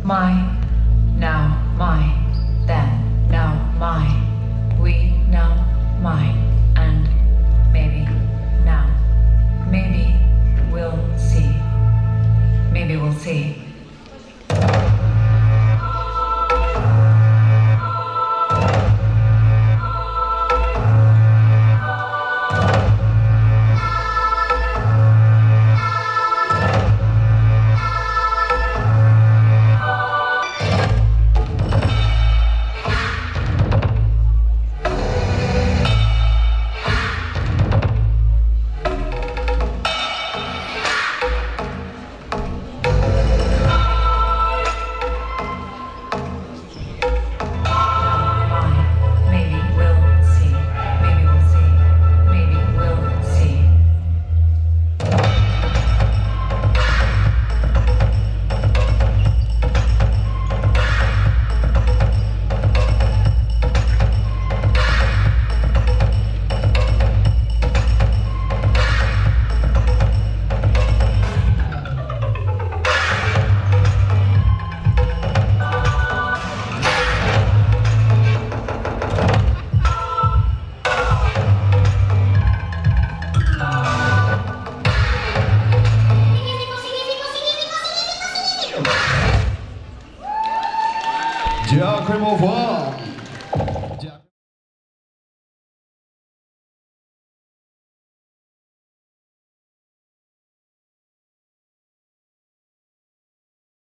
my, now my, then, now my, we, now mine, and maybe, now, maybe we'll see, maybe we'll see. Дякуємо вам!